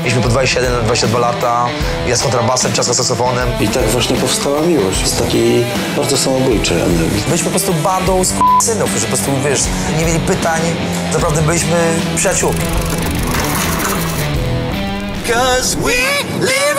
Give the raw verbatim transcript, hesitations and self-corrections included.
Mieliśmy po dwadzieścia jeden dwadzieścia dwa lata, ja z kontrabasem, Ciasko z saksofonem. I tak właśnie powstała miłość z takiej bardzo samobójczej energii. Byliśmy po prostu bandą synów, którzy po prostu, wiesz, nie mieli pytań, naprawdę byliśmy przyjaciółmi. 'Cause we live